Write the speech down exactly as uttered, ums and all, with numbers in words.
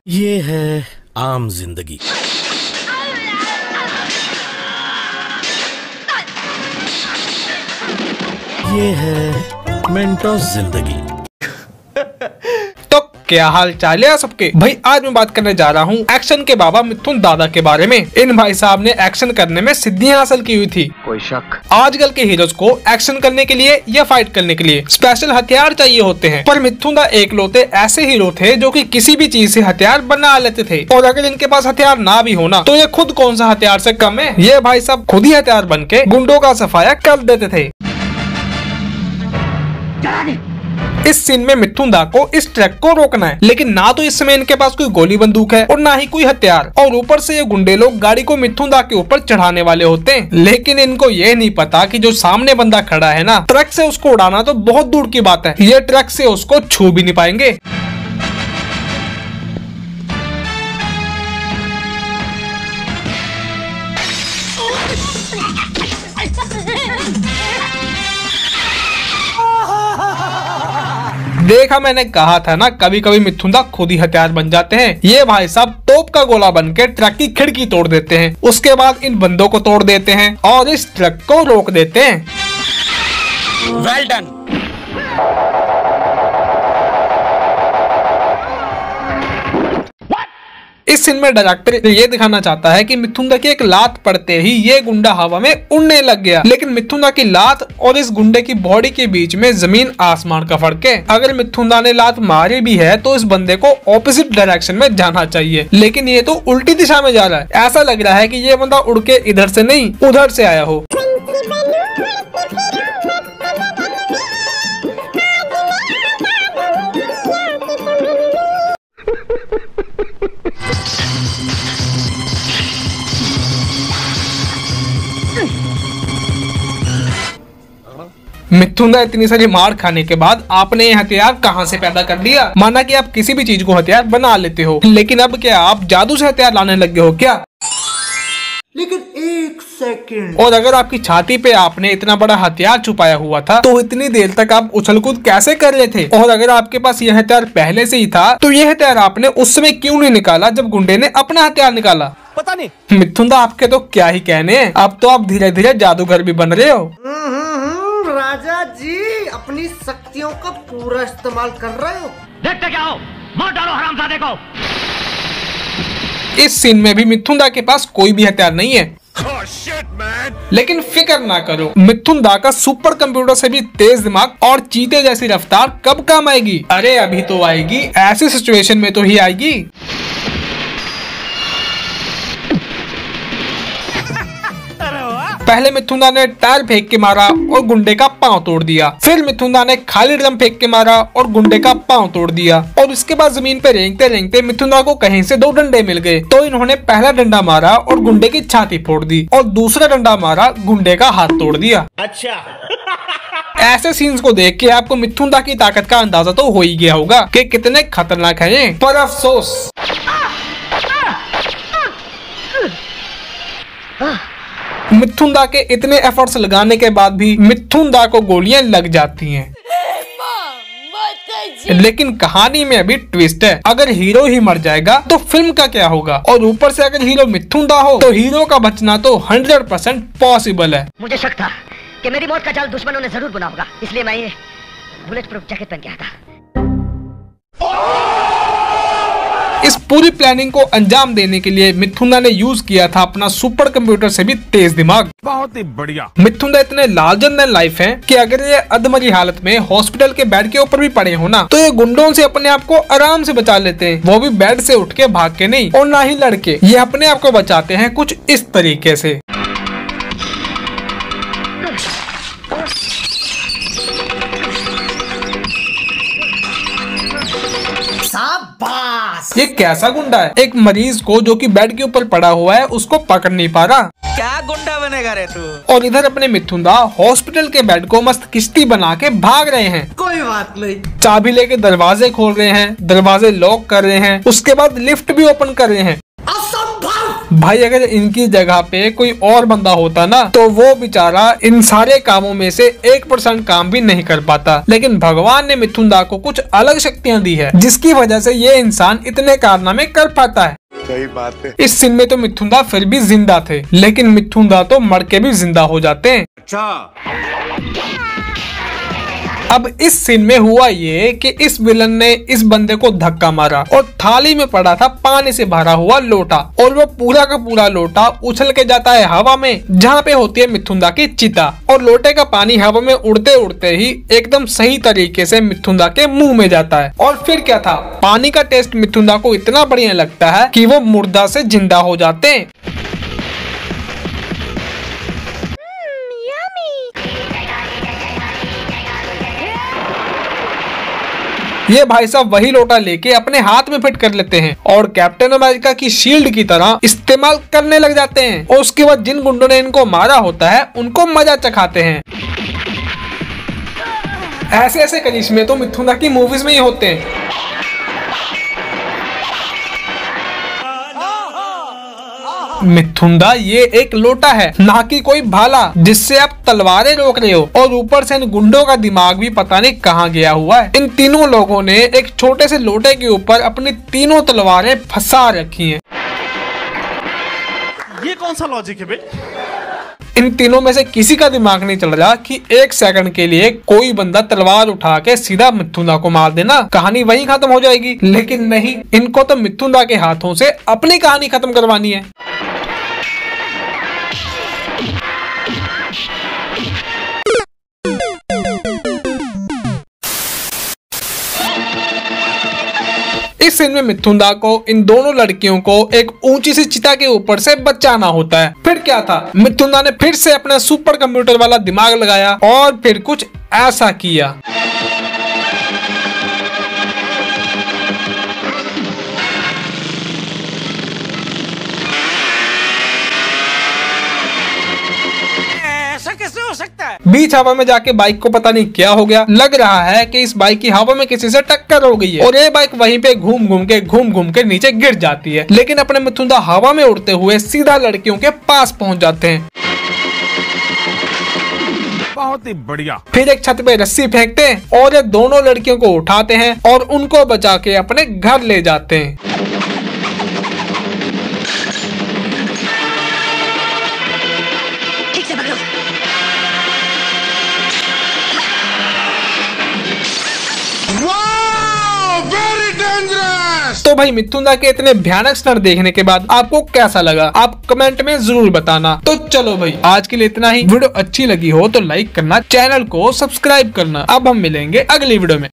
ये है आम जिंदगी। ये है मेंटोस जिंदगी। तो क्या हाल चाल है सबके भाई। आज मैं बात करने जा रहा हूँ एक्शन के बाबा मिथुन दादा के बारे में। इन भाई साहब ने एक्शन करने में सिद्धियां हासिल की हुई थी। कोई शक। आजकल के हीरोज को एक्शन करने के लिए या फाइट करने के लिए स्पेशल हथियार चाहिए होते हैं, पर मिथुन दा एकलौते ऐसे हीरो थे जो कि किसी भी चीज से हथियार बना लेते थे। और अगर इनके पास हथियार ना भी होना तो ये खुद कौन सा हथियार से कम है। ये भाई साहब खुद ही हथियार बन के गुंडों का सफाया कर देते थे। इस सीन में मिथुन दा को इस ट्रक को रोकना है, लेकिन ना तो इस समय इनके पास कोई गोली बंदूक है और ना ही कोई हथियार, और ऊपर से ये गुंडे लोग गाड़ी को मिथुन दा के ऊपर चढ़ाने वाले होते हैं। लेकिन इनको ये नहीं पता कि जो सामने बंदा खड़ा है ना, ट्रक से उसको उड़ाना तो बहुत दूर की बात है, ये ट्रक से उसको छू भी नहीं पाएंगे। देखा, मैंने कहा था ना, कभी कभी मिथुन दा खुद ही हथियार बन जाते हैं। ये भाई साहब तोप का गोला बन के ट्रक की खिड़की तोड़ देते हैं, उसके बाद इन बंदों को तोड़ देते हैं और इस ट्रक को रोक देते हैं। Well done. इस सीन में डायरेक्टर ये दिखाना चाहता है कि मिथुन दा की एक लात पड़ते ही ये गुंडा हवा में उड़ने लग गया, लेकिन मिथुन दा की लात और इस गुंडे की बॉडी के बीच में जमीन आसमान का फर्क है। अगर मिथुन दा ने लात मारी भी है तो इस बंदे को ऑपोजिट डायरेक्शन में जाना चाहिए, लेकिन ये तो उल्टी दिशा में जा रहा है। ऐसा लग रहा है कि ये बंदा उड़ के इधर से नहीं उधर से आया हो। मिथुन दा इतनी सारी मार खाने के बाद आपने ये हथियार कहां से पैदा कर लिया। माना कि आप किसी भी चीज को हथियार बना लेते हो, लेकिन अब क्या आप जादू से हथियार लाने लग गए हो क्या? लेकिन एक सेकंड। और अगर आपकी छाती पे आपने इतना बड़ा हथियार छुपाया हुआ था तो इतनी देर तक आप उछल कूद कैसे कर रहे थे? और अगर आपके पास यह हथियार पहले से ही था तो यह हथियार आपने उस समय क्यों नहीं निकाला जब गुंडे ने अपना हथियार निकाला? पता नहीं। मिथुन दा आपके तो क्या ही कहने हैं, अब तो आप धीरे धीरे जादूगर भी बन रहे हो। राजा जी अपनी शक्तियों का पूरा इस्तेमाल कर रहे हो। देखते क्या हो, मार डालो हरामजादे को। इस सीन में भी मिथुन दा के पास कोई भी हथियार नहीं है। Oh, shit, man. लेकिन फिक्र ना करो, मिथुन दा का सुपर कंप्यूटर से भी तेज दिमाग और चीते जैसी रफ्तार कब काम आएगी? अरे अभी तो आएगी, ऐसी सिचुएशन में तो ही आएगी। पहले मिथुन दा ने टायर फेंक के मारा और गुंडे का पांव तोड़ दिया, फिर मिथुन दा ने खाली ड्रम फेंक के मारा और गुंडे का पांव तोड़ दिया, और उसके बाद जमीन पे रेंगते रेंगते मिथुन दा को कहीं से दो डंडे मिल गए। तो इन्होंने पहला डंडा मारा और गुंडे की छाती फोड़ दी, और दूसरा डंडा मारा, गुंडे का हाथ तोड़ दिया। अच्छा। ऐसे सीन्स को देख के आपको मिथुन दा की ताकत का अंदाजा तो हो ही गया होगा कि कितने खतरनाक है ये। पर अफसोस मिथुन दा के इतने एफर्ट्स लगाने के बाद भी मिथुन दा को गोलियां लग जाती हैं। लेकिन कहानी में अभी ट्विस्ट है, अगर हीरो ही मर जाएगा तो फिल्म का क्या होगा? और ऊपर से अगर हीरो मिथुन दा हो तो हीरो का बचना तो हंड्रेड परसेंट पॉसिबल है। मुझे शक था कि मेरी मौत का जाल दुश्मनों ने जरूर बुना होगा, इसलिए मैं ये बुलेट प्रूफ जैकेट पहन के आया था। इस पूरी प्लानिंग को अंजाम देने के लिए मिथुन दा ने यूज किया था अपना सुपर कंप्यूटर से भी तेज दिमाग। बहुत ही बढ़िया। मिथुन दा इतने लार्जर देन लाइफ हैं कि अगर ये अधमरी हालत में हॉस्पिटल के बेड के ऊपर भी पड़े हो ना, तो ये गुंडों से अपने आप को आराम से बचा लेते हैं, वो भी बेड से उठ के भाग के नहीं, और ना ही लड़के। ये अपने आप को बचाते हैं कुछ इस तरीके से। शाबाश। ये कैसा गुंडा है? एक मरीज को जो कि बेड के ऊपर पड़ा हुआ है उसको पकड़ नहीं पा रहा। क्या गुंडा बनेगा रे तू? और इधर अपने मिथुन दा हॉस्पिटल के बेड को मस्त किश्ती बना के भाग रहे हैं। कोई बात नहीं। चाबी लेके दरवाजे खोल रहे हैं, दरवाजे लॉक कर रहे हैं, उसके बाद लिफ्ट भी ओपन कर रहे हैं। असंभव। भाई अगर इनकी जगह पे कोई और बंदा होता ना तो वो बेचारा इन सारे कामों में से एक परसेंट काम भी नहीं कर पाता, लेकिन भगवान ने मिथुन दा को कुछ अलग शक्तियाँ दी है जिसकी वजह से ये इंसान इतने कारनामे कर पाता है। सही बात है। इस सीन में तो मिथुन दा फिर भी जिंदा थे, लेकिन मिथुन दा तो मर के भी जिंदा हो जाते हैं। अच्छा। अब इस सीन में हुआ ये कि इस विलन ने इस बंदे को धक्का मारा और थाली में पड़ा था पानी से भरा हुआ लोटा, और वो पूरा का पूरा लोटा उछल के जाता है हवा में जहाँ पे होती है मिथुन दा की चिता, और लोटे का पानी हवा में उड़ते उड़ते ही एकदम सही तरीके से मिथुन दा के मुंह में जाता है। और फिर क्या था, पानी का टेस्ट मिथुन दा को इतना बढ़िया लगता है कि वो मुर्दा से जिंदा हो जाते हैं। ये भाई साहब वही लोटा लेके अपने हाथ में फिट कर लेते हैं और कैप्टन अमेरिका की शील्ड की तरह इस्तेमाल करने लग जाते हैं, और उसके बाद जिन गुंडों ने इनको मारा होता है उनको मजा चखाते हैं। ऐसे ऐसे करिश्मे तो मिथुन दा की मूवीज में ही होते हैं। मिथुन दा ये एक लोटा है, ना कि कोई भाला जिससे आप तलवारें रोक रहे हो, और ऊपर से इन गुंडों का दिमाग भी पता नहीं कहाँ गया हुआ है। इन तीनों लोगों ने एक छोटे से लोटे के ऊपर अपनी तीनों तलवारें फंसा रखी हैं। ये कौन सा लॉजिक है बे? इन तीनों में से किसी का दिमाग नहीं चल रहा कि एक सेकंड के लिए कोई बंदा तलवार उठा के सीधा मिथुन दा को मार देना, कहानी वहीं खत्म हो जाएगी। लेकिन नहीं, इनको तो मिथुन दा के हाथों से अपनी कहानी खत्म करवानी है। इस सीन में मिथुन दा को इन दोनों लड़कियों को एक ऊंची सी चिता के ऊपर से बचाना होता है। फिर क्या था, मिथुन दा ने फिर से अपना सुपर कंप्यूटर वाला दिमाग लगाया और फिर कुछ ऐसा किया। कैसे हो सकता है? बीच हवा में जाके बाइक को पता नहीं क्या हो गया, लग रहा है कि इस बाइक की हवा में किसी से टक्कर हो गई है और ये बाइक वहीं पे घूम घूम के घूम घूम के नीचे गिर जाती है। लेकिन अपने मिथुन दा हवा में उड़ते हुए सीधा लड़कियों के पास पहुंच जाते हैं। बहुत ही बढ़िया। फिर एक छत पे रस्सी फेंकते हैं और ये दोनों लड़कियों को उठाते हैं और उनको बचा के अपने घर ले जाते हैं। तो भाई मिथुन दा के इतने भयानक स्टंट देखने के बाद आपको कैसा लगा, आप कमेंट में जरूर बताना। तो चलो भाई आज के लिए इतना ही। वीडियो अच्छी लगी हो तो लाइक करना, चैनल को सब्सक्राइब करना। अब हम मिलेंगे अगली वीडियो में।